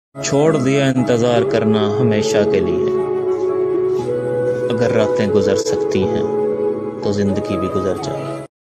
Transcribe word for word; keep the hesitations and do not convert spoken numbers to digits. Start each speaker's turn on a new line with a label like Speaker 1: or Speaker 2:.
Speaker 1: छोड़ दिया इंतज़ार करना हमेशा के लिए। अगर रातें गुजर सकती हैं तो ज़िंदगी भी गुजर जाए।